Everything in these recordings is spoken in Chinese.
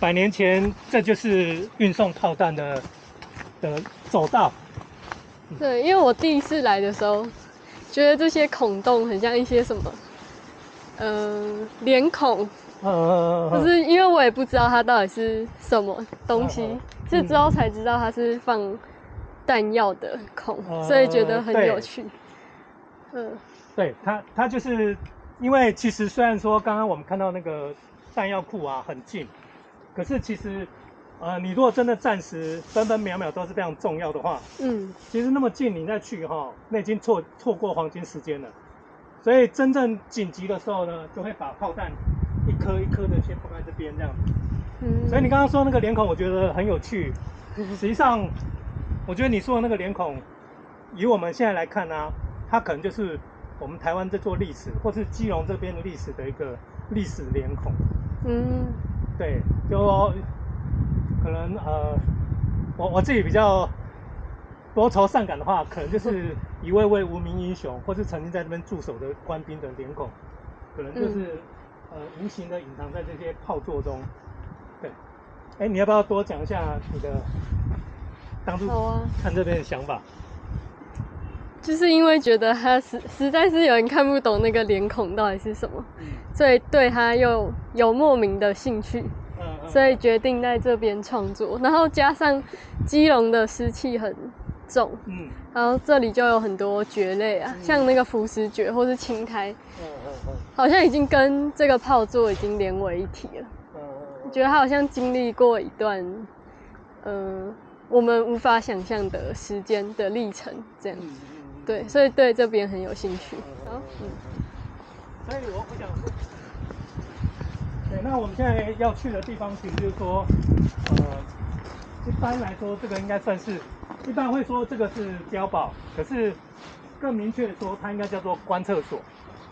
100年前这就是运送炮弹的走道。 对，因为我第一次来的时候，觉得这些孔洞很像一些什么，脸孔。可是因为我也不知道它到底是什么东西，是之后才知道它是放弹药的孔，所以觉得很有趣。 对，它就是因为其实虽然说刚刚我们看到那个弹药库啊很近，可是其实你如果真的暂时分分秒秒都是非常重要的话，其实那么近你再去那已经错过黄金时间了。所以真正紧急的时候呢，就会把炮弹一颗一颗的先放在这边这样子。所以你刚刚说那个脸孔，我觉得很有趣。实际上，我觉得你说的那个脸孔，以我们现在来看呢，它可能就是我们台湾这座历史，或是基隆这边的历史的一个历史脸孔。对，就说可能我自己比较多愁善感的话，可能就是一位位无名英雄，或是曾经在这边驻守的官兵的脸孔，可能就是无形的隐藏在这些炮座中。对，你要不要多讲一下你的当初看这边的想法？ 就是因为觉得他实在是有人看不懂那个脸孔到底是什么，所以对他又有莫名的兴趣，所以决定在这边创作。然后加上基隆的湿气很重，然后这里就有很多蕨类啊，像那个浮石蕨或是青苔，好像已经跟这个炮座已经连为一体了。我觉得他好像经历过一段，我们无法想象的时间的历程，这样。对，所以对这边很有兴趣。 所以我想，对，那我们现在要去的地方，其实就是说，一般来说，这个应该算是，一般会说这个是碉堡，可是更明确的说，它应该叫做观测所。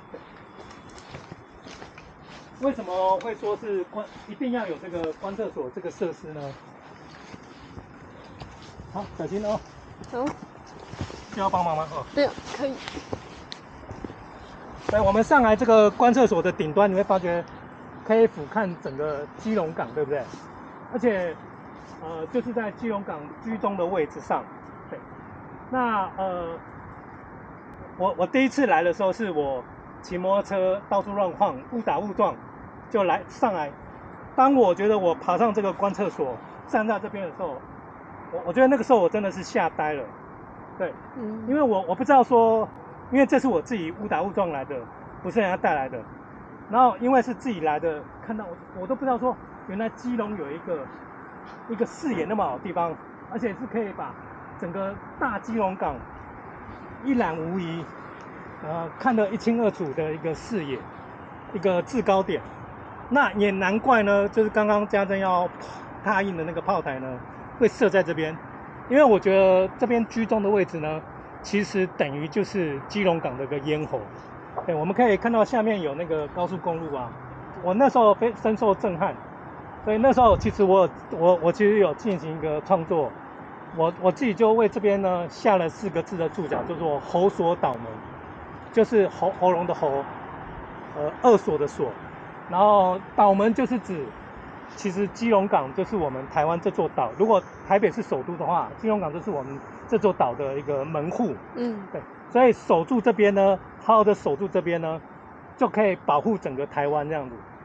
为什么会说是一定要有这个观测所这个设施呢？好，小心哦。 好。 需要帮忙吗？ 对，可以。 对，我们上来这个观测所的顶端，你会发觉可以俯瞰整个基隆港，对不对？而且，就是在基隆港居中的位置上。对，那我第一次来的时候，是我骑摩托车到处乱晃，误打误撞就上来。当我觉得我爬上这个观测所，站在这边的时候，我觉得那个时候我真的是吓呆了。对，因为我不知道说，因为这是我自己误打误撞来的，不是人家带来的。然后因为是自己来的，看到我都不知道说，原来基隆有一个视野那么好的地方，而且是可以把整个大基隆港一览无遗，看得一清二楚的一个视野，一个制高点。那也难怪呢，就是刚刚家珍要踏印的那个炮台呢，会设在这边。因为我觉得这边居中的位置呢，其实等于就是基隆港的一个咽喉。对，我们可以看到下面有那个高速公路啊。我那时候深受震撼，所以那时候其实我其实有进行一个创作，我自己就为这边呢下了4个字的注脚，叫做喉锁岛门，就是喉咙的喉，二所的所，然后岛门就是指。其实基隆港就是我们台湾这座岛。如果台北是首都的话，基隆港就是我们这座岛的一个门户。对，所以守住这边呢，好好的守住这边呢，就可以保护整个台湾这样子。